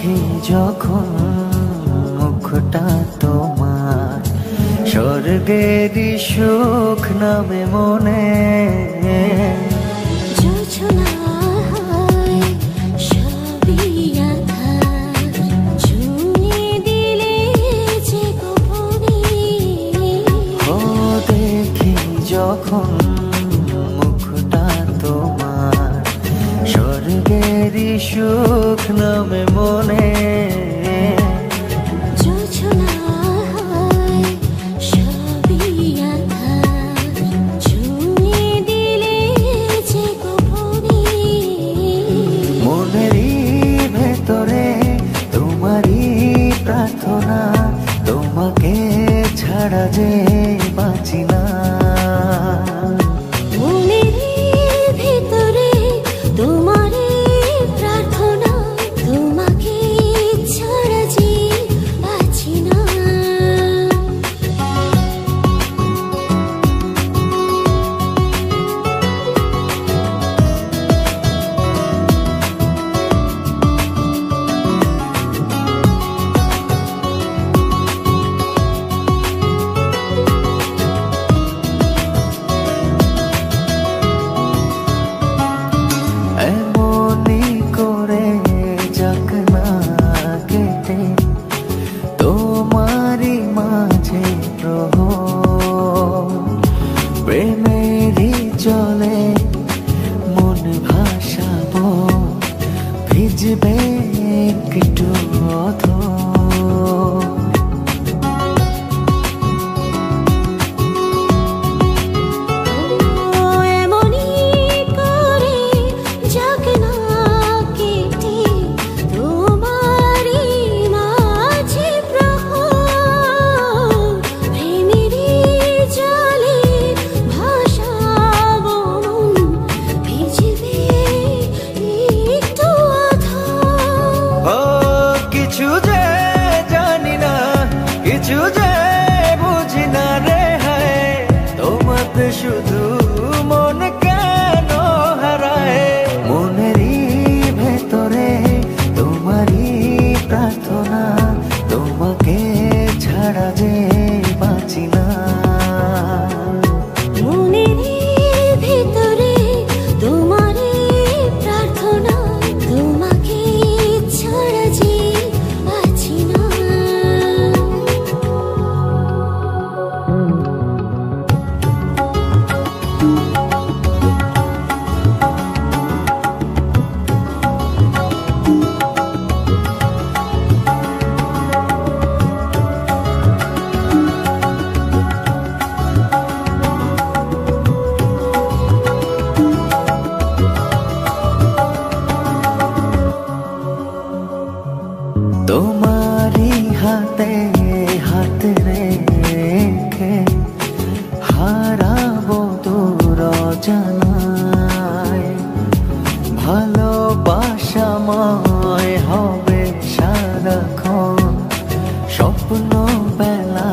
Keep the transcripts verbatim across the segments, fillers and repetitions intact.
দেখি যখন মুখটা তোমার, স্বর্গেরই সুখ নামে মনে। যখন মুখটা তোমার, স্বর্গেরই সুখ নামে মনে। মনেরই ভেতরে তোমারই প্রার্থনা, তোমাকে ছাড়া যে বাঁচি না। প্রেমেরই চলে মন ভাসাবো, ভিজবে একটু অথো। কিছু যে জানি না, কিছু যে বুঝি না রে হায়, তোমাতে শুধু মন কেন হারায়। মনেরই ভেতরে তোমারই প্রার্থনা, তোমাকে ছাড়া যে বাঁচি না। তোমারই হাতে হাত রেখে হারাবো দূর জানায়, ভালোবাসাময় হবে সারাক্ষণ স্বপ্ন বেলা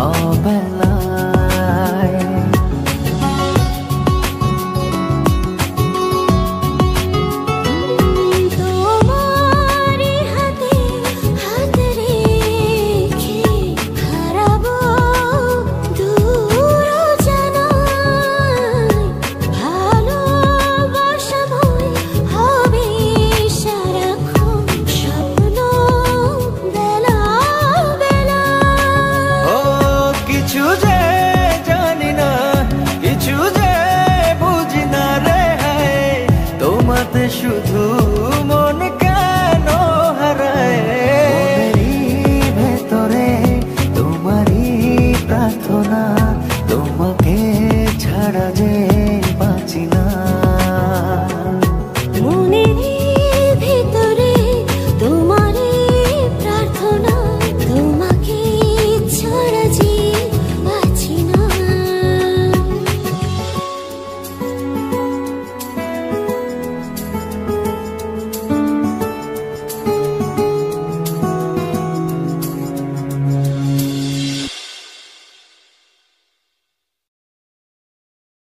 অবেলায়। কিছু যে জানি না, কিছু যে বুঝি না রে হায়, তোমাতে শুধু